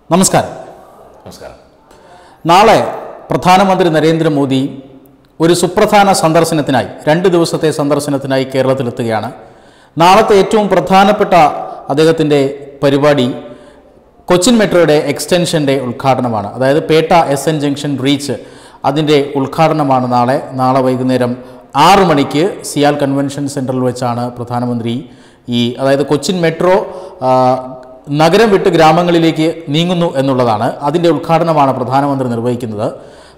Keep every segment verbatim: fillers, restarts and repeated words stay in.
നമസ്കാരം. നമസ്കാരം. നാളെ പ്രധാനമന്ത്രി നരേന്ദ്രമോദി ഒരു സുപ്രധാന സന്ദർശനത്തിനായി രണ്ട് ദിവസത്തെ സന്ദർശനത്തിനായി കേരളത്തിലെത്തുകയാണ്. നാളത്തെ ഏറ്റവും പ്രധാനപ്പെട്ട അദ്ദേഹത്തിൻ്റെ പരിപാടി കൊച്ചിൻ മെട്രോയുടെ എക്സ്റ്റൻഷൻ്റെ ഉദ്ഘാടനമാണ്. അതായത് പേട്ട എസ് എൻ ജംഗ്ഷൻ ബ്രീച്ച് അതിൻ്റെ ഉദ്ഘാടനമാണ് നാളെ. നാളെ വൈകുന്നേരം ആറു മണിക്ക് സിയാൽ കൺവെൻഷൻ സെൻറ്ററിൽ വെച്ചാണ് പ്രധാനമന്ത്രി ഈ അതായത് കൊച്ചിൻ മെട്രോ നഗരം വിട്ട് ഗ്രാമങ്ങളിലേക്ക് നീങ്ങുന്നു എന്നുള്ളതാണ്. അതിൻ്റെ ഉദ്ഘാടനമാണ് പ്രധാനമന്ത്രി നിർവഹിക്കുന്നത്.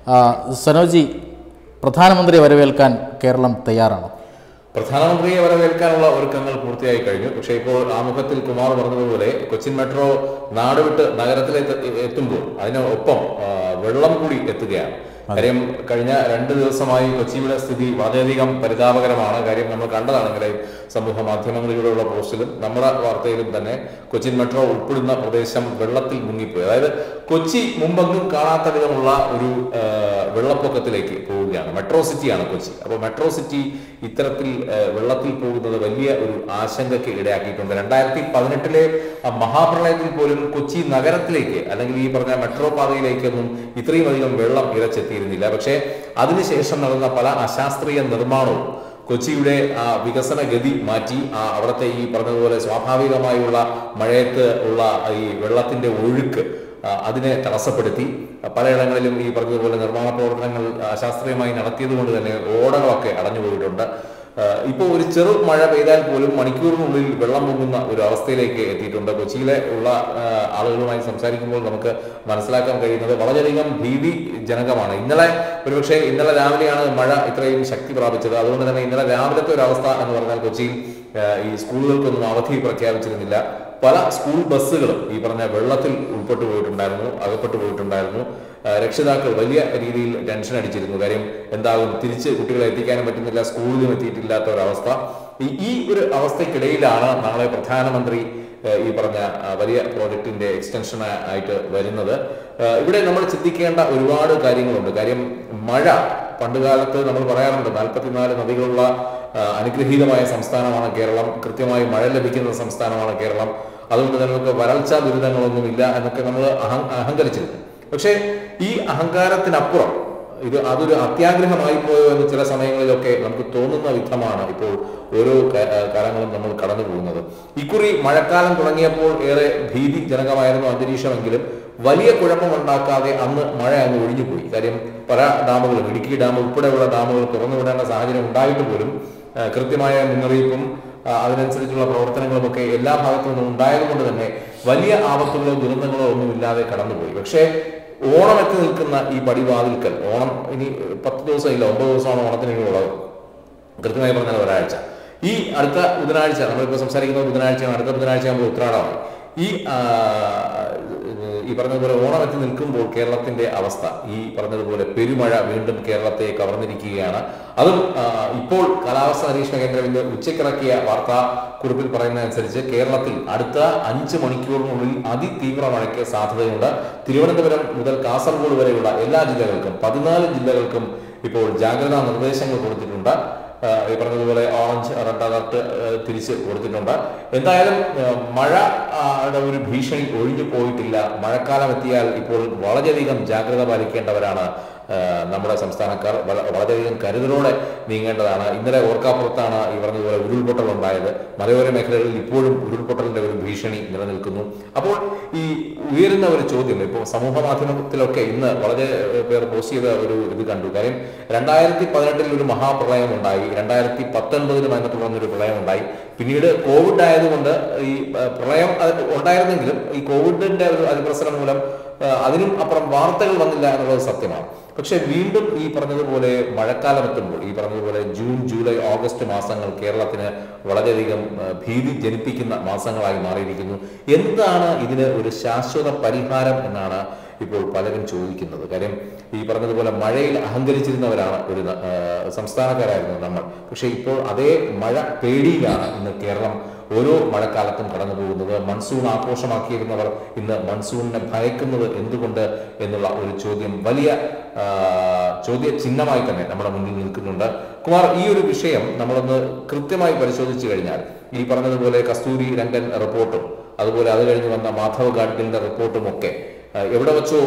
സനോജി, പ്രധാനമന്ത്രിയെ വരവേൽക്കാൻ കേരളം തയ്യാറാണോ? പ്രധാനമന്ത്രിയെ വരവേൽക്കാനുള്ള ഒരുക്കങ്ങൾ പൂർത്തിയായി കഴിഞ്ഞു. പക്ഷേ ഇപ്പോൾ ആമുഖത്തിൽ കുമാർ പറഞ്ഞതുപോലെ കൊച്ചിൻ മെട്രോ നാടുവിട്ട് നഗരത്തിലേക്ക് എത്തുമ്പോൾ അതിനൊപ്പം വെള്ളം കൂടി എത്തുകയാണ്. കാര്യം കഴിഞ്ഞ രണ്ട് ദിവസമായി കൊച്ചിയുടെ സ്ഥിതി വളരെയധികം പരിതാപകരമാണ്. കാര്യം നമ്മൾ കണ്ടതാണെങ്കിലും സമൂഹ മാധ്യമങ്ങളിലൂടെയുള്ള പോസ്റ്റിലും നമ്മുടെ വാർത്തയിലും തന്നെ കൊച്ചിൻ മെട്രോ ഉൾപ്പെടുന്ന പ്രദേശം വെള്ളത്തിൽ മുങ്ങിപ്പോയി. അതായത് കൊച്ചി മുമ്പെങ്ങും കാണാത്ത വിധമുള്ള ഒരു വെള്ളപ്പൊക്കത്തിലേക്ക് പോവുകയാണ്. മെട്രോ സിറ്റിയാണ് കൊച്ചി. അപ്പോൾ മെട്രോ സിറ്റി ഇത്തരത്തിൽ വെള്ളത്തിൽ പോകുന്നത് വലിയ ഒരു ആശങ്കയ്ക്ക് ഇടയാക്കിയിട്ടുണ്ട്. രണ്ടായിരത്തി പതിനെട്ടിലെ മഹാപ്രളയത്തിൽ പോലും കൊച്ചി നഗരത്തിലേക്ക് അല്ലെങ്കിൽ ഈ പറഞ്ഞ മെട്രോ പാതയിലേക്കൊന്നും ഇത്രയും അധികം വെള്ളം ഇരച്ചെത്തിയിരുന്നില്ല. പക്ഷേ അതിനുശേഷം നടന്ന പല അശാസ്ത്രീയ നിർമ്മാണവും കൊച്ചിയുടെ ആ വികസന ഗതി മാറ്റി അവിടുത്തെ ഈ പറഞ്ഞതുപോലെ സ്വാഭാവികമായുള്ള മഴയത്ത് ഉള്ള ഈ വെള്ളത്തിന്റെ ഒഴുക്ക് അതിനെ തടസ്സപ്പെടുത്തി. പലയിടങ്ങളിലും ഈ പറഞ്ഞതുപോലെ നിർമ്മാണ പ്രവർത്തനങ്ങൾ അശാസ്ത്രീയമായി നടത്തിയത് കൊണ്ട് തന്നെ ഓടകളൊക്കെ അടഞ്ഞുപോയിട്ടുണ്ട്. ഇപ്പോൾ ഒരു ചെറു മഴ പെയ്താൽ പോലും മണിക്കൂറിനുള്ളിൽ വെള്ളം പൊങ്ങുന്ന ഒരു അവസ്ഥയിലേക്ക് എത്തിയിട്ടുണ്ട്. കൊച്ചിയിലെ ഉള്ള ആളുകളുമായി സംസാരിക്കുമ്പോൾ നമുക്ക് മനസ്സിലാക്കാൻ കഴിയുന്നത് വളരെയധികം ഭീതിജനകമാണ്. ഇന്നലെ ഒരുപക്ഷെ ഇന്നലെ രാവിലെയാണ് മഴ ഇത്രയും ശക്തി പ്രാപിച്ചത്. അതുകൊണ്ട് തന്നെ ഇന്നലെ രാവിലത്തെ ഒരു അവസ്ഥ എന്ന് പറഞ്ഞാൽ കൊച്ചിയിൽ ഈ സ്കൂളുകൾക്കൊന്നും അവധി പ്രഖ്യാപിച്ചിരുന്നില്ല. പല സ്കൂൾ ബസ്സുകളും ഈ പറഞ്ഞ വെള്ളത്തിൽ ഉൾപ്പെട്ടു പോയിട്ടുണ്ടായിരുന്നു, അകപ്പെട്ടു പോയിട്ടുണ്ടായിരുന്നു. രക്ഷിതാക്കൾ വലിയ രീതിയിൽ ടെൻഷൻ അടിച്ചിരുന്നു. കാര്യം എന്താകും, തിരിച്ച് കുട്ടികളെ എത്തിക്കാനും പറ്റുന്നില്ല, സ്കൂളിലും എത്തിയിട്ടില്ലാത്ത ഒരവസ്ഥ. ഈ ഒരു അവസ്ഥയ്ക്കിടയിലാണ് നാളെ പ്രധാനമന്ത്രി ഈ പറഞ്ഞ വലിയ പ്രോജക്റ്റിന്റെ എക്സ്റ്റൻഷൻ ആയിട്ട് വരുന്നത്. ഇവിടെ നമ്മൾ ചിന്തിക്കേണ്ട ഒരുപാട് കാര്യങ്ങളുണ്ട്. കാര്യം മഴ പണ്ടുകാലത്ത് നമ്മൾ പറയാറുണ്ട്, നാൽപ്പത്തിനാല് നദികളുള്ള അനുഗ്രഹീതമായ സംസ്ഥാനമാണ് കേരളം, കൃത്യമായി മഴ ലഭിക്കുന്ന സംസ്ഥാനമാണ് കേരളം, അതുകൊണ്ട് തന്നെ നമുക്ക് വരൾച്ചാ ദുരിതങ്ങളൊന്നുമില്ല എന്നൊക്കെ നമ്മൾ അഹം അഹങ്കരിച്ചിരുന്നു. പക്ഷേ ഈ അഹങ്കാരത്തിനപ്പുറം ഇത് അതൊരു അത്യാഗ്രഹമായി പോയോ എന്ന് ചില സമയങ്ങളിലൊക്കെ നമുക്ക് തോന്നുന്ന വിധമാണ് ഇപ്പോൾ ഓരോ കാലങ്ങളും നമ്മൾ കടന്നു പോകുന്നത്. ഇക്കുറി മഴക്കാലം തുടങ്ങിയപ്പോൾ ഏറെ ഭീതിജനകമായിരുന്നു അന്തരീക്ഷമെങ്കിലും വലിയ കുഴപ്പമുണ്ടാക്കാതെ അന്ന് മഴ അങ്ങ് ഒഴിഞ്ഞുപോയി. കാര്യം പല ഡാമുകളും, ഇടുക്കി ഡാം ഉൾപ്പെടെയുള്ള ഡാമുകൾ തുറന്നുവിടേണ്ട സാഹചര്യം ഉണ്ടായിട്ട് പോലും കൃത്യമായ മുന്നറിയിപ്പും അതിനനുസരിച്ചുള്ള പ്രവർത്തനങ്ങളുമൊക്കെ എല്ലാ ഭാഗത്തു നിന്നും ഉണ്ടായതുകൊണ്ട് തന്നെ വലിയ ആപത്തുകളോ ദുരന്തങ്ങളോ ഒന്നുമില്ലാതെ കടന്നുപോയി. പക്ഷേ ഓണം എത്തി നിൽക്കുന്ന ഈ പടിവാതിൽക്കൽ, ഓണം ഇനി പത്ത് ദിവസം ഇല്ല, ഒമ്പത് ദിവസമാണ് ഓണത്തിന് ഇനി ഉള്ളത്. കൃത്യമായി പറഞ്ഞാൽ ഒരാഴ്ച. ഈ അടുത്ത ബുധനാഴ്ച, നമ്മളിപ്പോൾ സംസാരിക്കുന്ന ബുധനാഴ്ചയാണ്, അടുത്ത ബുധനാഴ്ച ആകുമ്പോൾ ഉത്രാടമാണ്. ഈ ഈ പറഞ്ഞതുപോലെ ഓണം എത്തി നിൽക്കുമ്പോൾ കേരളത്തിന്റെ അവസ്ഥ, ഈ പറഞ്ഞതുപോലെ പെരുമഴ വീണ്ടും കേരളത്തെ കവർന്നിരിക്കുകയാണ്. അതും ഇപ്പോൾ കാലാവസ്ഥാ നിരീക്ഷണ കേന്ദ്രം ഉച്ചക്കിറക്കിയ വാർത്താ കുറിപ്പിൽ പറയുന്നതനുസരിച്ച് കേരളത്തിൽ അടുത്ത അഞ്ച് മണിക്കൂറിനുള്ളിൽ അതിതീവ്ര മഴയ്ക്ക് സാധ്യതയുണ്ട്. തിരുവനന്തപുരം മുതൽ കാസർഗോഡ് വരെയുള്ള എല്ലാ ജില്ലകൾക്കും, പതിനാല് ജില്ലകൾക്കും ഇപ്പോൾ ജാഗ്രതാ നിർദ്ദേശങ്ങൾ കൊടുത്തിട്ടുണ്ട്. ഈ പറഞ്ഞതുപോലെ ഓറഞ്ച് റെഡ് അലർട്ട് തിരിച്ച് കൊടുത്തിട്ടുണ്ട്. എന്തായാലും മഴയുടെ ഒരു ഭീഷണി ഒഴിഞ്ഞു പോയിട്ടില്ല. മഴക്കാലം എത്തിയാൽ ഇപ്പോൾ വളരെയധികം ജാഗ്രത പാലിക്കേണ്ടവരാണ് നമ്മുടെ സംസ്ഥാനക്കാർ. വളരെയധികം കരുതലോടെ നീങ്ങേണ്ടതാണ്. ഇന്നലെ ഓർക്കാപ്പുറത്താണ് ഈ പറഞ്ഞതുപോലെ ഉരുൾപൊട്ടൽ ഉണ്ടായത്. മലയോര മേഖലകളിൽ ഇപ്പോഴും ഉരുൾപൊട്ടലിന്റെ ഒരു ഭീഷണി നിലനിൽക്കുന്നു. അപ്പോൾ ഈ ഉയരുന്ന ഒരു ചോദ്യം, ഇപ്പോൾ സമൂഹ മാധ്യമത്തിലൊക്കെ ഇന്ന് വളരെ പേർ പോസ്റ്റ് ചെയ്ത ഒരു ഇത് കണ്ടു. കാര്യം രണ്ടായിരത്തി പതിനെട്ടിൽ ഒരു മഹാപ്രളയം ഉണ്ടായി, രണ്ടായിരത്തി പത്തൊൻപതിലും അതിനെ തുടർന്നൊരു പ്രളയം ഉണ്ടായി. പിന്നീട് കോവിഡ് ആയതുകൊണ്ട് ഈ പ്രളയം ഉണ്ടായിരുന്നെങ്കിലും ഈ കോവിഡിന്റെ ഒരു അതിപ്രസരം മൂലം അതിനും അപ്പുറം വാർത്തകൾ വന്നില്ല എന്നുള്ളത് സത്യമാണ്. പക്ഷെ വീണ്ടും ഈ പറഞ്ഞതുപോലെ മഴക്കാലം എത്തുമ്പോൾ, ഈ പറഞ്ഞതുപോലെ ജൂൺ ജൂലൈ ഓഗസ്റ്റ് മാസങ്ങൾ കേരളത്തിന് വളരെയധികം ഭീതി ജനിപ്പിക്കുന്ന മാസങ്ങളായി മാറിയിരിക്കുന്നു. എന്താണ് ഇതിന് ഒരു ശാശ്വത പരിഹാരം എന്നാണ് ഇപ്പോൾ പലരും ചോദിക്കുന്നത്. കാര്യം ഈ പറഞ്ഞതുപോലെ മഴയിൽ അഹങ്കരിച്ചിരുന്നവരാണ് ഒരു സംസ്ഥാനക്കാരായിരുന്നു നമ്മൾ. പക്ഷെ ഇപ്പോൾ അതേ മഴ പേടിയിലാണ് ഇന്ന് കേരളം ഓരോ മഴക്കാലത്തും കടന്നു പോകുന്നത്. മൺസൂൺ ആഘോഷമാക്കിയിരുന്നവർ ഇന്ന് മൺസൂണിനെ ഭയക്കുന്നത് എന്തുകൊണ്ട് എന്നുള്ള ഒരു ചോദ്യം, വലിയ ചോദ്യ ചിഹ്നമായി തന്നെ നമ്മുടെ മുന്നിൽ നിൽക്കുന്നുണ്ട്. കുമാർ, ഈ ഒരു വിഷയം നമ്മളൊന്ന് കൃത്യമായി പരിശോധിച്ചു കഴിഞ്ഞാൽ ഈ പറഞ്ഞതുപോലെ കസ്തൂരി രംഗൻ റിപ്പോർട്ടും അതുപോലെ അത് കഴിഞ്ഞ് വന്ന മാധവ് ഗാഡ്ഗിലിന്റെ റിപ്പോർട്ടും ഒക്കെ എവിടെ വെച്ചോ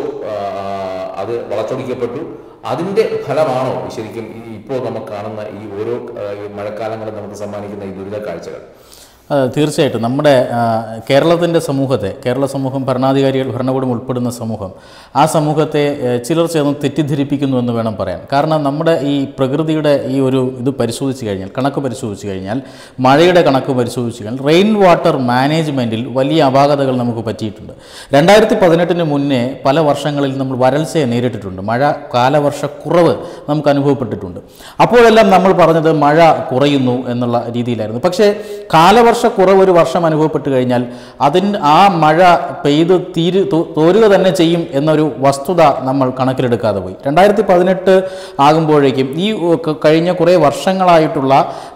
അത് വളച്ചൊടിക്കപ്പെട്ടു. അതിൻ്റെ ഫലമാണോ ശരിക്കും ഇപ്പോൾ നമുക്ക് കാണുന്ന ഈ ഓരോ മഴക്കാലങ്ങളും നമുക്ക് സമ്മാനിക്കുന്ന ഈ ദുരിത കാഴ്ചകൾ? തീർച്ചയായിട്ടും നമ്മുടെ കേരളത്തിൻ്റെ സമൂഹത്തെ, കേരള സമൂഹം, ഭരണാധികാരികൾ, ഭരണകൂടം ഉൾപ്പെടുന്ന സമൂഹം, ആ സമൂഹത്തെ ചിലർ ചേർന്ന് തെറ്റിദ്ധരിപ്പിക്കുന്നു എന്ന് വേണം പറയാൻ. കാരണം നമ്മുടെ ഈ പ്രകൃതിയുടെ ഈ ഒരു ഇത് പരിശോധിച്ച് കഴിഞ്ഞാൽ, കണക്ക് പരിശോധിച്ച് കഴിഞ്ഞാൽ, മഴയുടെ കണക്ക് പരിശോധിച്ച് കഴിഞ്ഞാൽ റെയിൻ വാട്ടർ മാനേജ്മെൻറ്റിൽ വലിയ അപാകതകൾ നമുക്ക് പറ്റിയിട്ടുണ്ട്. രണ്ടായിരത്തി പതിനെട്ടിന് മുന്നേ പല വർഷങ്ങളിൽ നമ്മൾ വരൾച്ചയെ നേരിട്ടിട്ടുണ്ട്. മഴ കാലവർഷക്കുറവ് നമുക്ക് അനുഭവപ്പെട്ടിട്ടുണ്ട്. അപ്പോഴെല്ലാം നമ്മൾ പറഞ്ഞത് മഴ കുറയുന്നു എന്നുള്ള രീതിയിലായിരുന്നു. പക്ഷേ കാലവർഷ കുറവ് ഒരു വർഷം അനുഭവപ്പെട്ട് കഴിഞ്ഞാൽ അതിന് ആ മഴ പെയ്ത് തീരു തോരുക തന്നെ ചെയ്യും എന്നൊരു വസ്തുത നമ്മൾ കണക്കിലെടുക്കാതെ പോയി. രണ്ടായിരത്തി പതിനെട്ട് ആകുമ്പോഴേക്കും ഈ കഴിഞ്ഞ കുറേ വർഷങ്ങളായിട്ടുള്ള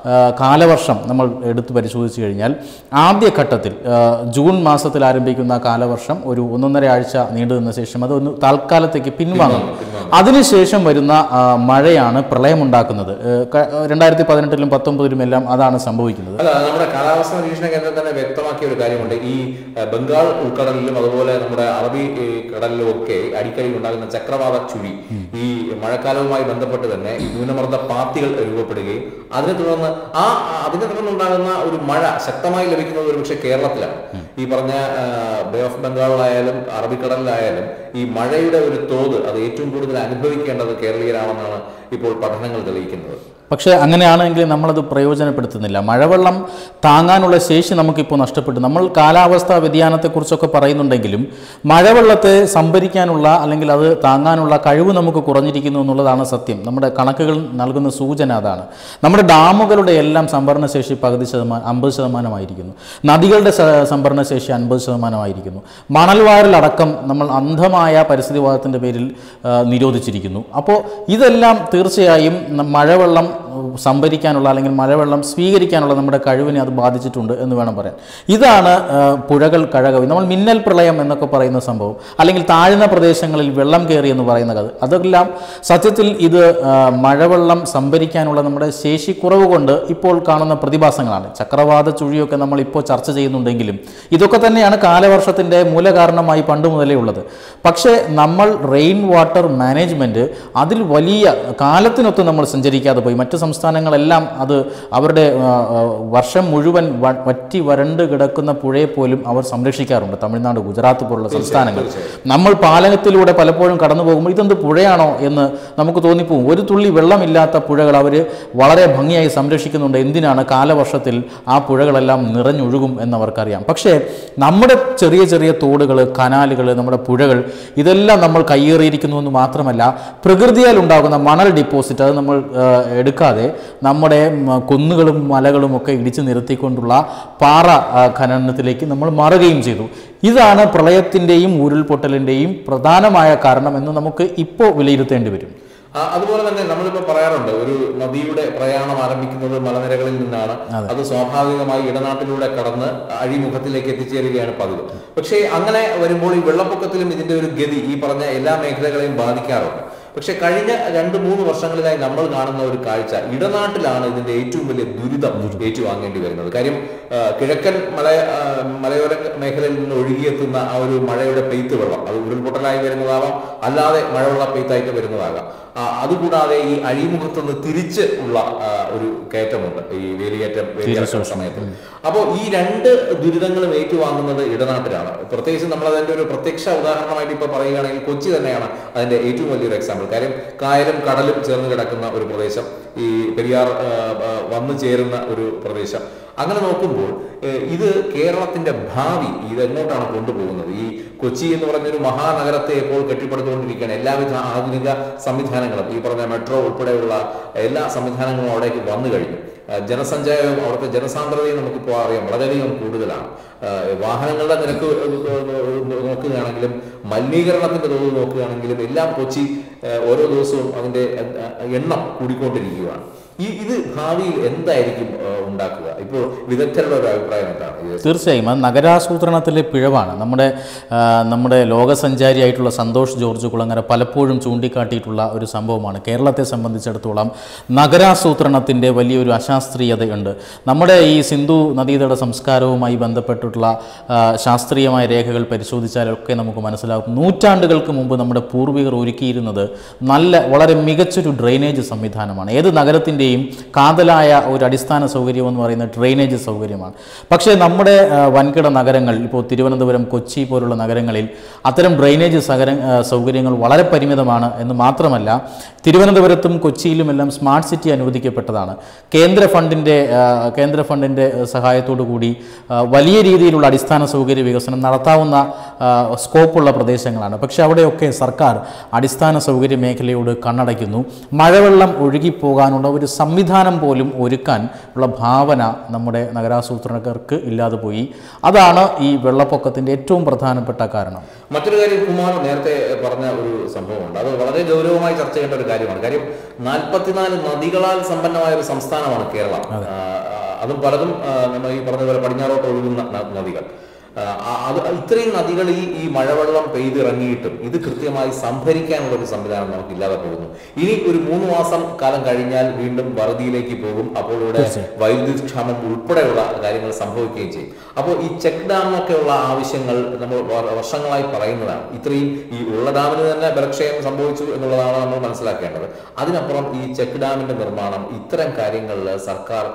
കാലവർഷം നമ്മൾ എടുത്ത് പരിശോധിച്ച് കഴിഞ്ഞാൽ ആദ്യഘട്ടത്തിൽ ജൂൺ മാസത്തിൽ ആരംഭിക്കുന്ന കാലവർഷം ഒരു ഒന്നൊന്നര ആഴ്ച നീണ്ടു നിന്ന ശേഷം അത് ഒന്ന് താൽക്കാലത്തേക്ക് പിൻവാങ്ങും. അതിനുശേഷം വരുന്ന മഴയാണ് പ്രളയമുണ്ടാക്കുന്നത്. രണ്ടായിരത്തി പതിനെട്ടിലും പത്തൊമ്പതിലും എല്ലാം അതാണ് സംഭവിക്കുന്നത്. നമ്മുടെ കാലാവസ്ഥ നിരീക്ഷണ കേന്ദ്രം തന്നെ വ്യക്തമാക്കിയ ഒരു കാര്യമുണ്ട്. ഈ ബംഗാൾ ഉൾക്കടലിലും അതുപോലെ നമ്മുടെ അറബി കടലിലും ഒക്കെ അടിക്കടി ഉണ്ടാകുന്ന ചക്രവാത ചുഴി ഈ മഴക്കാലവുമായി ബന്ധപ്പെട്ട് തന്നെ ന്യൂനമർദ്ദ പാത്തികൾ രൂപപ്പെടുകയും അതിനെ തുടർന്ന് ആ അതിനെ തുടർന്നുണ്ടാകുന്ന ഒരു മഴ ശക്തമായി ലഭിക്കുന്നത് ഒരു പക്ഷേ കേരളത്തിലാണ്. ഈ പറഞ്ഞ ബേ ഓഫ് ബംഗാളിലായാലും അറബിക്കടലിലായാലും ഈ മഴയുടെ ഒരു തോത് അത് ഏറ്റവും കൂടുതൽ അനുഭവിക്കേണ്ടത് കേരളീയരാണെന്നാണ് ഇപ്പോൾ പഠനങ്ങൾ തെളിയിക്കുന്നത്. പക്ഷേ അങ്ങനെയാണെങ്കിൽ നമ്മളത് പ്രയോജനപ്പെടുത്തുന്നില്ല. മഴവെള്ളം താങ്ങാനുള്ള ശേഷി നമുക്കിപ്പോൾ നഷ്ടപ്പെട്ടു. നമ്മൾ കാലാവസ്ഥാ വ്യതിയാനത്തെക്കുറിച്ചൊക്കെ പറയുന്നുണ്ടെങ്കിലും മഴവെള്ളത്തെ സംഭരിക്കാനുള്ള അല്ലെങ്കിൽ അത് താങ്ങാനുള്ള കഴിവ് നമുക്ക് കുറഞ്ഞിരിക്കുന്നു എന്നുള്ളതാണ് സത്യം. നമ്മുടെ കണക്കുകൾ നൽകുന്ന സൂചന അതാണ്. നമ്മുടെ ഡാമുകളുടെ എല്ലാം സംഭരണശേഷി പകുതി ശതമാനം അമ്പത് ശതമാനമായിരിക്കുന്നു. നദികളുടെ സംഭരണശേഷി അൻപത് ശതമാനമായിരിക്കുന്നു. മണൽവാരലടക്കം നമ്മൾ അന്ധമായ പരിസ്ഥിതിവാദത്തിൻ്റെ പേരിൽ നിരോധിച്ചിരിക്കുന്നു. അപ്പോൾ ഇതെല്ലാം തീർച്ചയായും മഴവെള്ളം സംഭരിക്കാനുള്ള അല്ലെങ്കിൽ മഴവെള്ളം സ്വീകരിക്കാനുള്ള നമ്മുടെ കഴിവിനെ അത് ബാധിച്ചിട്ടുണ്ട് എന്ന് വേണം പറയാൻ. ഇതാണ് പുഴകൾ കഴകവി, നമ്മൾ മിന്നൽ പ്രളയം എന്നൊക്കെ പറയുന്ന സംഭവം, അല്ലെങ്കിൽ താഴ്ന്ന പ്രദേശങ്ങളിൽ വെള്ളം കയറി എന്ന് പറയുന്ന കഥ, അതെല്ലാം സത്യത്തിൽ ഇത് മഴവെള്ളം സംഭരിക്കാനുള്ള നമ്മുടെ ശേഷിക്കുറവ് കൊണ്ട് ഇപ്പോൾ കാണുന്ന പ്രതിഭാസങ്ങളാണ്. ചക്രവാത ചുഴിയൊക്കെ നമ്മൾ ഇപ്പോൾ ചർച്ച ചെയ്യുന്നുണ്ടെങ്കിലും ഇതൊക്കെ തന്നെയാണ് കാലവർഷത്തിൻ്റെ മൂലകാരണമായി പണ്ട് മുതലേ ഉള്ളത്. പക്ഷേ നമ്മൾ റെയിൻ വാട്ടർ മാനേജ്മെൻറ്റ് അതിൽ വലിയ കാലത്തിനൊത്ത് നമ്മൾ സഞ്ചരിക്കാതെ പോയി. മറ്റ് സംസ്ഥാനങ്ങളെല്ലാം അത് അവരുടെ വർഷം മുഴുവൻ വറ്റി വരണ്ട് കിടക്കുന്ന പുഴയെ പോലും അവർ സംരക്ഷിക്കാറുണ്ട്. തമിഴ്നാട്, ഗുജറാത്ത് പോലുള്ള സംസ്ഥാനങ്ങൾ. നമ്മൾ പാലകത്തിലൂടെ പലപ്പോഴും കടന്നു പോകുമ്പോൾ ഇതെന്ത് പുഴയാണോ എന്ന് നമുക്ക് തോന്നിപ്പോകും. ഒരു തുള്ളി വെള്ളമില്ലാത്ത പുഴകൾ അവർ വളരെ ഭംഗിയായി സംരക്ഷിക്കുന്നുണ്ട്. എന്തിനാണ്? കാലവർഷത്തിൽ ആ പുഴകളെല്ലാം നിറഞ്ഞൊഴുകും എന്നവർക്കറിയാം. പക്ഷേ നമ്മുടെ ചെറിയ ചെറിയ തോടുകൾ, കനാലുകൾ, നമ്മുടെ പുഴകൾ ഇതെല്ലാം നമ്മൾ കയ്യേറിയിരിക്കുന്നു എന്ന് മാത്രമല്ല, പ്രകൃതിയാൽ ഉണ്ടാകുന്ന മണൽ ഡിപ്പോസിറ്റ് അത് നമ്മൾ എടുക്കാതെ നമ്മുടെ കുന്നുകളും മലകളും ഒക്കെ ഇടിച്ചു നിരത്തിക്കൊണ്ടുള്ള പാറ ഖനനത്തിലേക്ക് നമ്മൾ മാറുകയും ചെയ്തു. ഇതാണ് പ്രളയത്തിൻ്റെയും ഉരുൾപൊട്ടലിൻ്റെയും പ്രധാനമായ കാരണമെന്ന് നമുക്ക് ഇപ്പോൾ വിലയിരുത്തേണ്ടി വരും. അതുപോലെ തന്നെ നമ്മളിപ്പോൾ പറയാറുണ്ട്, ഒരു നദിയുടെ പ്രയാണം ആരംഭിക്കുന്നത് മലനിരകളിൽ നിന്നാണ്. അത് സ്വാഭാവികമായി ഇടനാട്ടിലൂടെ കടന്ന് അഴിമുഖത്തിലേക്ക് എത്തിച്ചേരുകയാണ് പതിവ്. പക്ഷേ അങ്ങനെ വരുമ്പോൾ ഈ വെള്ളപ്പൊക്കത്തിലും ഇതിന്റെ ഒരു ഗതി ഈ പറഞ്ഞ എല്ലാ മേഖലകളെയും ബാധിക്കാറുണ്ട്. പക്ഷെ കഴിഞ്ഞ രണ്ട് മൂന്ന് വർഷങ്ങളിലായി നമ്മൾ കാണുന്ന ഒരു കാഴ്ച, ഇടനാട്ടിലാണ് ഇതിന്റെ ഏറ്റവും വലിയ ദുരിതം ഏറ്റുവാങ്ങേണ്ടി വരുന്നത്. കാര്യം കിഴക്കൻ മല മലയോര മേഖലയിൽ നിന്ന് ഒഴുകിയെത്തുന്ന ആ ഒരു മഴയുടെ പെയ്ത്ത് വെള്ളം അത് ഉരുൾപൊട്ടലായി വരുന്നതാവാം, അല്ലാതെ മഴവെള്ള പെയ്ത്തായിട്ട് വരുന്നതാകാം. അതുകൂടാതെ ഈ അഴിമുഖത്തുനിന്ന് തിരിച്ച് ഉള്ള ഒരു കയറ്റമുണ്ട് ഈ വേലിയേറ്റം വേലിയേറ്റ സമയത്ത്. അപ്പോൾ ഈ രണ്ട് ദുരിതങ്ങളും ഏറ്റുവാങ്ങുന്നത് ഇടനാട്ടിലാണ്. പ്രത്യേകിച്ച് നമ്മൾ അതിന്റെ ഒരു പ്രത്യക്ഷ ഉദാഹരണമായിട്ട് ഇപ്പൊ പറയുകയാണെങ്കിൽ കൊച്ചി തന്നെയാണ് അതിന്റെ ഏറ്റവും വലിയൊരു എക്സാമ്പിൾ. കാര്യം കായലും കടലും ചേർന്ന് കിടക്കുന്ന ഒരു പ്രദേശം, ഈ പെരിയാർ വന്നു ചേരുന്ന ഒരു പ്രദേശം. അങ്ങനെ നോക്കുമ്പോൾ ഇത് കേരളത്തിന്റെ ഭാവി ഇതെങ്ങോട്ടാണ് കൊണ്ടുപോകുന്നത്? ഈ കൊച്ചി എന്ന് പറഞ്ഞൊരു മഹാനഗരത്തെ ഇപ്പോൾ കെട്ടിപ്പടുത്തുകൊണ്ടിരിക്കുകയാണ്. എല്ലാവിധ ആധുനിക സംവിധാനങ്ങളും, ഈ പറഞ്ഞ മെട്രോ ഉൾപ്പെടെയുള്ള എല്ലാ സംവിധാനങ്ങളും അവിടേക്ക് വന്നു കഴിഞ്ഞു. ജനസഞ്ചയവും അവിടുത്തെ ജനസാന്ദ്രതയും നമുക്കിപ്പോൾ അറിയാം വളരെയധികം കൂടുതലാണ്. വാഹനങ്ങളുടെ നിരക്ക് നോക്കുകയാണെങ്കിലും മലിനീകരണത്തിന്റെ തോത് നോക്കുകയാണെങ്കിലും എല്ലാം കൊച്ചി ഓരോ ദിവസവും അതിൻ്റെ എണ്ണം കൂടിക്കൊണ്ടിരിക്കുകയാണ്. ഈ ഇത് ഭാവിയിൽ എന്തായിരിക്കും ഉണ്ടാക്കുക? ഇപ്പോൾ വിദഗ്ധരുടെ ഒരു അഭിപ്രായം എന്താണ്? തീർച്ചയായും അത് നഗരാസൂത്രണത്തിലെ പിഴവാണ്. നമ്മുടെ നമ്മുടെ ലോകസഞ്ചാരിയായിട്ടുള്ള സന്തോഷ് ജോർജ് കുളങ്ങര പലപ്പോഴും ചൂണ്ടിക്കാട്ടിയിട്ടുള്ള ഒരു സംഭവമാണ്. കേരളത്തെ സംബന്ധിച്ചിടത്തോളം നഗരാസൂത്രണത്തിൻ്റെ വലിയൊരു അശാസ്ത്രീയതയുണ്ട്. നമ്മുടെ ഈ സിന്ധു നദീതട സംസ്കാരവുമായി ബന്ധപ്പെട്ടിട്ടുള്ള ശാസ്ത്രീയമായ രേഖകൾ പരിശോധിച്ചാലൊക്കെ നമുക്ക് മനസ്സിലാകും, നൂറ്റാണ്ടുകൾക്ക് മുമ്പ് നമ്മുടെ പൂർവികർ ഒരുക്കിയിരുന്നത് നല്ല വളരെ മികച്ചൊരു ഡ്രെയിനേജ് സംവിധാനമാണ്. ഏത് നഗരത്തിൻ്റെ കാതലായ ഒരു അടിസ്ഥാന സൗകര്യം എന്ന് പറയുന്നത് ഡ്രെയിനേജ് സൗകര്യമാണ്. പക്ഷേ നമ്മുടെ വൻകിട നഗരങ്ങൾ, ഇപ്പോൾ തിരുവനന്തപുരം, കൊച്ചി പോലുള്ള നഗരങ്ങളിൽ അത്തരം ഡ്രെയിനേജ് സൗകര്യ സൗകര്യങ്ങൾ വളരെ പരിമിതമാണ്. എന്ന് മാത്രമല്ല, തിരുവനന്തപുരത്തും കൊച്ചിയിലുമെല്ലാം സ്മാർട്ട് സിറ്റി അനുവദിക്കപ്പെട്ടതാണ്. കേന്ദ്ര ഫണ്ടിൻ്റെ കേന്ദ്ര ഫണ്ടിൻ്റെ സഹായത്തോടു കൂടി വലിയ രീതിയിലുള്ള അടിസ്ഥാന സൗകര്യ വികസനം നടത്താവുന്ന സ്കോപ്പുള്ള പ്രദേശങ്ങളാണ്. പക്ഷേ അവിടെയൊക്കെ സർക്കാർ അടിസ്ഥാന സൗകര്യ മേഖലയോട് കണ്ണടയ്ക്കുന്നു. മഴവെള്ളം ഒഴുകിപ്പോകാനുള്ള ഒരു സംവിധാനം പോലും ഒരുക്കാൻ ഉള്ള ഭാവന നമ്മുടെ നഗരാസൂത്രണക്കാർക്ക് ഇല്ലാതെ പോയി. അതാണ് ഈ വെള്ളപ്പൊക്കത്തിൻ്റെ ഏറ്റവും പ്രധാനപ്പെട്ട കാരണം. മറ്റൊരു കാര്യം കുമാർ നേരത്തെ പറഞ്ഞ ഒരു സംഭവമുണ്ട്, അത് വളരെ ഗൗരവമായി ചർച്ച ചെയ്യേണ്ട ഒരു കാര്യമാണ്. കാര്യം നാൽപ്പത്തിനാല് നദികളാൽ സമ്പന്നമായ ഒരു സംസ്ഥാനമാണ് കേരളം. അതും പലതും നമ്മൾ ഈ പറഞ്ഞ പോലെ പടിഞ്ഞാറോട്ട് ഒഴുകുന്ന നദികൾ. അത് ഇത്രയും നദികൾ ഈ ഈ മഴവെള്ളം പെയ്തിറങ്ങിയിട്ടും ഇത് കൃത്യമായി സംഭരിക്കാനുള്ള ഒരു സംവിധാനം നമുക്ക് ഇല്ലാതെ പോകുന്നു. ഇനി ഒരു മൂന്ന് മാസം കാലം കഴിഞ്ഞാൽ വീണ്ടും വറുതിയിലേക്ക് പോകും. അപ്പോൾ ഇവിടെ വൈദ്യുതി ക്ഷാമം ഉൾപ്പെടെയുള്ള കാര്യങ്ങൾ സംഭവിക്കുകയും ചെയ്യും. അപ്പോൾ ഈ ചെക്ക് ഡാമിനൊക്കെയുള്ള ആവശ്യങ്ങൾ നമ്മൾ വർഷങ്ങളായി പറയുന്നതാണ്. ഇത്രയും ഈ ഉള്ള ഡാമിന് തന്നെ ബലക്ഷയം സംഭവിച്ചു എന്നുള്ളതാണ് നമ്മൾ മനസ്സിലാക്കേണ്ടത്. അതിനപ്പുറം ഈ ചെക്ക് ഡാമിന്റെ നിർമ്മാണം, ഇത്തരം കാര്യങ്ങളിൽ സർക്കാർ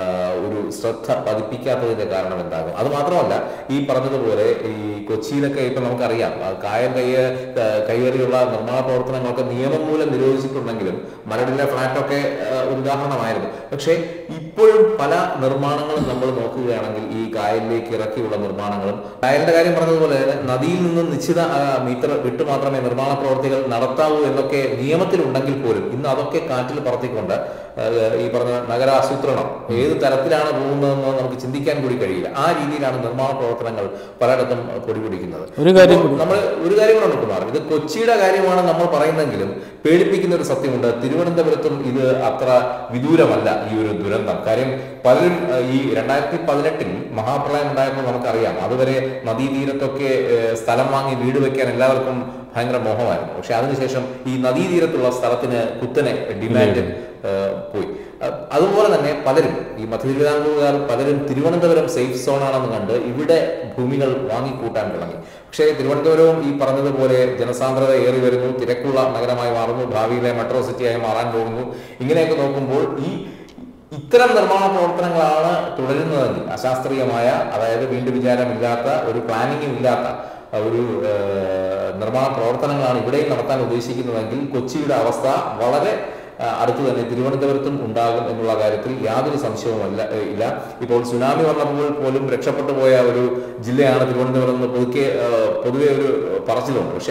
ഒരു ശ്രദ്ധ പതിപ്പിക്കാത്തതിന്റെ കാരണം എന്താകും? അത് മാത്രമല്ല, ഈ പറഞ്ഞതുപോലെ ഈ കൊച്ചിയിലൊക്കെ ഇപ്പൊ നമുക്കറിയാം, കായം കൈ കൈയേറിയുള്ള നിർമ്മാണ പ്രവർത്തനങ്ങളൊക്കെ നിയമം മൂലം നിരോധിച്ചിട്ടുണ്ടെങ്കിലും മരടിലെ ഫ്ളാറ്റൊക്കെ ഒരു ഉദാഹരണമായിരുന്നു. പക്ഷേ ഇപ്പോഴും പല നിർമ്മാണങ്ങളും നമ്മൾ നോക്കുകയാണെങ്കിൽ ഈ കായലിലേക്ക് ഇറക്കിയുള്ള നിർമ്മാണങ്ങളും, കായലിന്റെ കാര്യം പറഞ്ഞതുപോലെ നദിയിൽ നിന്നും നിശ്ചിത മീറ്റർ വിട്ട് മാത്രമേ നിർമ്മാണ പ്രവർത്തികൾ നടത്താവൂ എന്നൊക്കെ നിയമത്തിലുണ്ടെങ്കിൽ പോലും ഇന്ന് അതൊക്കെ കാറ്റിൽ പറത്തിക്കൊണ്ട് ഈ പറഞ്ഞ നഗരാസൂത്രണം ഏത് തരത്തിലാണ് പോകുന്നതെന്ന് നമുക്ക് ചിന്തിക്കാൻ കൂടി കഴിയില്ല. ആ രീതിയിലാണ് നിർമ്മാണ പ്രവർത്തനങ്ങൾ പലയിടത്തും പൊടിപിടിക്കുന്നത്. ഒരു കാര്യം നമ്മൾ ഒരു കാര്യം കൂടെ നോക്കുമാറ്, ഇത് കൊച്ചിയുടെ കാര്യമാണ് നമ്മൾ പറയുന്നെങ്കിലും പേടിപ്പിക്കുന്ന ഒരു സത്യമുണ്ട്. തിരുവനന്തപുരത്തും ഇത് അത്ര വിദൂരമല്ല ഈ ഒരു ദുരന്തം. കാര്യം പലരും ഈ രണ്ടായിരത്തി പതിനെട്ടിൽ മഹാപ്രളയം ഉണ്ടായപ്പോൾ നമുക്കറിയാം, അതുവരെ നദീതീരത്തൊക്കെ സ്ഥലം വാങ്ങി വീട് വെക്കാൻ എല്ലാവർക്കും ഭയങ്കര മോഹമായിരുന്നു. പക്ഷെ അതിനുശേഷം ഈ നദീതീരത്തുള്ള സ്ഥലത്തിന് കുത്തനെ ഡിമാൻഡ് പോയി. അതുപോലെ തന്നെ പലരും ഈ മധ്യതിരുവിതാംകൂറുകാർ പലരും തിരുവനന്തപുരം സേഫ് സോണാണെന്ന് കണ്ട് ഇവിടെ ഭൂമികൾ വാങ്ങിക്കൂട്ടാൻ തുടങ്ങി. പക്ഷേ തിരുവനന്തപുരവും ഈ പറഞ്ഞതുപോലെ ജനസാന്ദ്രത ഏറി വരുന്നു, തിരക്കുള്ള നഗരമായി മാറുന്നു, ഭാവിയിലെ മെട്രോ സിറ്റിയായി മാറാൻ പോകുന്നു. ഇങ്ങനെയൊക്കെ നോക്കുമ്പോൾ ഈ ഇത്തരം നിർമ്മാണ പ്രവർത്തനങ്ങളാണ് തുടരുന്നതെങ്കിൽ അശാസ്ത്രീയമായ, അതായത് വീണ്ടും വിചാരമില്ലാത്ത, ഒരു പ്ലാനിങ്ങും ഇല്ലാത്ത ഒരു നിർമ്മാണ പ്രവർത്തനങ്ങളാണ് ഇവിടെയും നടത്താൻ ഉദ്ദേശിക്കുന്നതെങ്കിൽ കൊച്ചിയുടെ അവസ്ഥ വളരെ അടുത്ത് തന്നെ തിരുവനന്തപുരത്തും ഉണ്ടാകും എന്നുള്ള കാര്യത്തിൽ യാതൊരു സംശയവുമല്ല ഇല്ല. ഇപ്പോൾ സുനാമി വന്നപ്പോൾ പോലും രക്ഷപ്പെട്ടു പോയ ഒരു ജില്ലയാണ് തിരുവനന്തപുരം എന്ന് പൊതുക്കെ പൊതുവെ ഒരു പറച്ചിലുണ്ട്. പക്ഷെ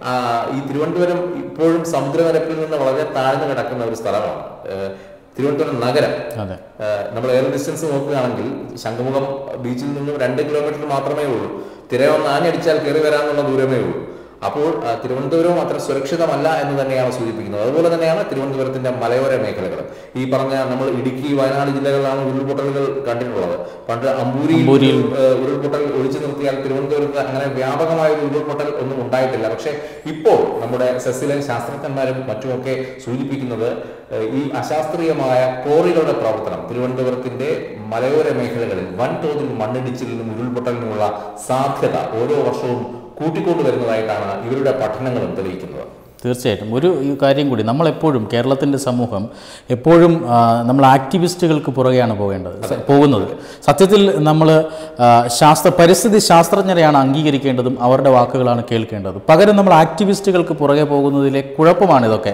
ഈ തിരുവനന്തപുരം ഇപ്പോഴും സമുദ്രനിരപ്പിൽ നിന്ന് വളരെ താഴ്ന്നു കിടക്കുന്ന ഒരു സ്ഥലമാണ് തിരുവനന്തപുരം നഗരം. നമ്മൾ എയർ ഡിസ്റ്റൻസ് നോക്കുകയാണെങ്കിൽ ശംഖുമുഖം ബീച്ചിൽ നിന്നും രണ്ട് കിലോമീറ്റർ മാത്രമേ ഉള്ളൂ. തിരയൊന്ന് ആഞ്ഞടിച്ചാൽ കയറി വരാനുള്ള ദൂരമേ ഉള്ളൂ. അപ്പോൾ തിരുവനന്തപുരവും അത്ര സുരക്ഷിതമല്ല എന്ന് തന്നെയാണ് സൂചിപ്പിക്കുന്നത്. അതുപോലെ തന്നെയാണ് തിരുവനന്തപുരത്തിന്റെ മലയോര മേഖലകൾ. ഈ പറഞ്ഞ നമ്മൾ ഇടുക്കി, വയനാട് ജില്ലകളിലാണ് ഉരുൾപൊട്ടലുകൾ കണ്ടിട്ടുള്ളത്. പണ്ട് അമ്പൂരിയിൽ ഉരുൾപൊട്ടൽ ഒഴിച്ചു നിർത്തിയാൽ തിരുവനന്തപുരത്ത് അങ്ങനെ വ്യാപകമായ ഒരു ഉരുൾപൊട്ടൽ ഒന്നും ഉണ്ടായിട്ടില്ല. പക്ഷെ ഇപ്പോൾ നമ്മുടെ സെസ്സിലെ ശാസ്ത്രജ്ഞന്മാരും മറ്റുമൊക്കെ സൂചിപ്പിക്കുന്നത് ഈ അശാസ്ത്രീയമായ ക്വാറികളുടെ പ്രവർത്തനം തിരുവനന്തപുരത്തിന്റെ മലയോര മേഖലകളിൽ വൻതോതിൽ മണ്ണിടിച്ചിലിനും ഉരുൾപൊട്ടലിനുമുള്ള സാധ്യത ഓരോ വർഷവും കൂട്ടിക്കൊണ്ടുവരുന്നതായിട്ടാണ് ഇവരുടെ പഠനങ്ങളും തെളിയിക്കുന്നത്. തീർച്ചയായിട്ടും ഒരു കാര്യം കൂടി, നമ്മളെപ്പോഴും കേരളത്തിൻ്റെ സമൂഹം എപ്പോഴും നമ്മൾ ആക്ടിവിസ്റ്റുകൾക്ക് പുറകെയാണ് പോകേണ്ടത് പോകുന്നത്. സത്യത്തിൽ നമ്മൾ ശാസ്ത്ര പരിസ്ഥിതി ശാസ്ത്രജ്ഞരെയാണ് അംഗീകരിക്കേണ്ടതും അവരുടെ വാക്കുകളാണ് കേൾക്കേണ്ടത്. പകരം നമ്മൾ ആക്ടിവിസ്റ്റുകൾക്ക് പുറകെ പോകുന്നതിലെ കുഴപ്പമാണിതൊക്കെ.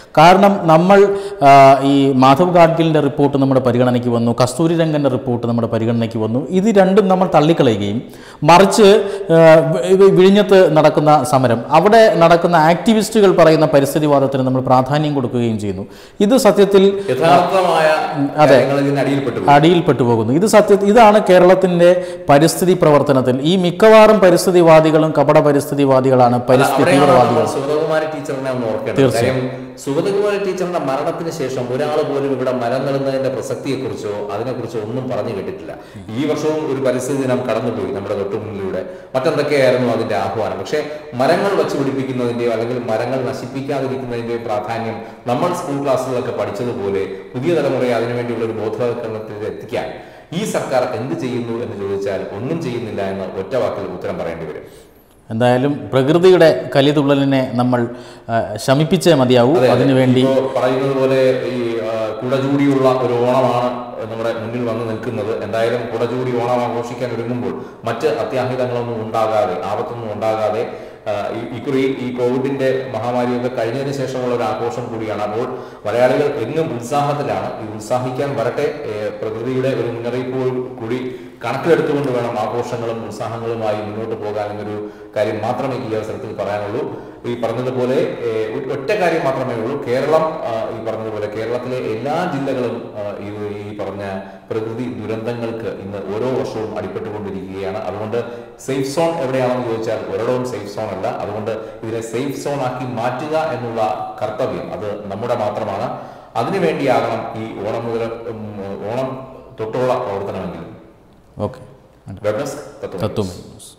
കാരണം നമ്മൾ ഈ മാധവ് ഗാഡ്ഗിലിൻ്റെ റിപ്പോർട്ട് നമ്മുടെ പരിഗണനയ്ക്ക് വന്നു, കസ്തൂരി രംഗൻ്റെ റിപ്പോർട്ട് നമ്മുടെ പരിഗണനയ്ക്ക് വന്നു. ഇത് രണ്ടും നമ്മൾ തള്ളിക്കളയുകയും മറിച്ച് വിഴിഞ്ഞത്ത് നടക്കുന്ന സമരം, അവിടെ നടക്കുന്ന ആക്ടിവിസ്റ്റുകൾ പറയുന്ന പരിസ്ഥിതിവാദത്തിന് നമ്മൾ പ്രാധാന്യം കൊടുക്കുകയും ചെയ്യുന്നു. ഇത് സത്യത്തിൽ അതെ അടിയിൽപ്പെട്ടു പോകുന്നു. ഇത് സത്യത്തിൽ ഇതാണ് കേരളത്തിൻ്റെ പരിസ്ഥിതി പ്രവർത്തനത്തിൽ. ഈ മിക്കവാറും പരിസ്ഥിതിവാദികളും കപട പരിസ്ഥിതിവാദികളാണ്, പരിസ്ഥിതി തീവ്രവാദികൾ. തീർച്ചയായും സുഗതകുമാരി ടീച്ചറിന്റെ മരണത്തിന് ശേഷം ഒരാൾ പോലും ഇവിടെ മരം നടുന്നതിന്റെ പ്രസക്തിയെക്കുറിച്ചോ അതിനെക്കുറിച്ചോ ഒന്നും പറഞ്ഞു കേട്ടിട്ടില്ല. ഈ വർഷവും ഒരു പരിസ്ഥിതി ദിനം കടന്നുപോയി നമ്മുടെ തൊട്ടുമുന്നിലൂടെ. മറ്റെന്തൊക്കെയായിരുന്നു അതിന്റെ ആഹ്വാനം. പക്ഷേ മരങ്ങൾ വച്ചു പിടിപ്പിക്കുന്നതിന്റെയോ അല്ലെങ്കിൽ മരങ്ങൾ നശിപ്പിക്കാതിരിക്കുന്നതിന്റെയോ പ്രാധാന്യം നമ്മൾ സ്കൂൾ ക്ലാസ്സുകളൊക്കെ പഠിച്ചതുപോലെ പുതിയ തലമുറയെ അതിനുവേണ്ടിയുള്ള ഒരു ബോധവൽക്കരണത്തിൽ എത്തിക്കാൻ ഈ സർക്കാർ എന്ത് ചെയ്യുന്നു എന്ന് ചോദിച്ചാൽ ഒന്നും ചെയ്യുന്നില്ല എന്ന് ഒറ്റ വാക്കിൽ ഉത്തരം പറയേണ്ടി വരും. എന്തായാലും പ്രകൃതിയുടെ കലിതുള്ളലിനെ നമ്മൾ ശമിപ്പിച്ചേ മതിയാവൂ. അതിനുവേണ്ടി പറയുന്നത് പോലെ ഈ കുടചൂടിയുള്ള ഒരു ഓണമാണ് നമ്മുടെ മുന്നിൽ വന്ന് നിൽക്കുന്നത്. എന്തായാലും കുടചൂടി ഓണം ആഘോഷിക്കാൻ ഒരുങ്ങുമ്പോൾ മറ്റ് അത്യാഹിതങ്ങളൊന്നും ഉണ്ടാകാതെ, ആപത്തൊന്നും ഉണ്ടാകാതെ, ഇക്കുറി ഈ കോവിഡിന്റെ മഹാമാരിയൊക്കെ കഴിഞ്ഞതിന് ശേഷമുള്ള ഒരു ആഘോഷം കൂടിയാണ്. അപ്പോൾ മലയാളികൾ എങ്ങും ഉത്സാഹത്തിലാണ്. ഈ ഉത്സാഹിക്കാൻ വരട്ടെ. പ്രകൃതിയുടെ ഒരു മുന്നറിയിപ്പ് കൂടി കണക്കിലെടുത്തുകൊണ്ട് വേണം ആഘോഷങ്ങളും ഉത്സാഹങ്ങളുമായി മുന്നോട്ട് പോകാൻ എന്നൊരു കാര്യം മാത്രമേ ഈ അവസരത്തിൽ പറയാനുള്ളൂ. ഈ പറഞ്ഞതുപോലെ ഒറ്റ കാര്യം മാത്രമേ ഉള്ളൂ. കേരളം ഈ പറഞ്ഞതുപോലെ കേരളത്തിലെ എല്ലാ ജില്ലകളും ഇത് ഈ പറഞ്ഞ പ്രകൃതി ദുരന്തങ്ങൾക്ക് ഇന്ന് ഓരോ വർഷവും അടിപ്പെട്ടുകൊണ്ടിരിക്കുകയാണ്. അതുകൊണ്ട് സേഫ് സോൺ എവിടെയാണെന്ന് ചോദിച്ചാൽ ഒരിടവും സേഫ് സോൺ അല്ല. അതുകൊണ്ട് ഇതിനെ സേഫ് സോൺ ആക്കി മാറ്റുക എന്നുള്ള കർത്തവ്യം അത് നമ്മുടെ മാത്രമാണ്. അതിനുവേണ്ടിയാകണം ഈ ഓണം മുതൽ ഓണം തൊട്ടുള്ള പ്രവർത്തനമെങ്കിലും. Okay. Web desk Tatwamayi news.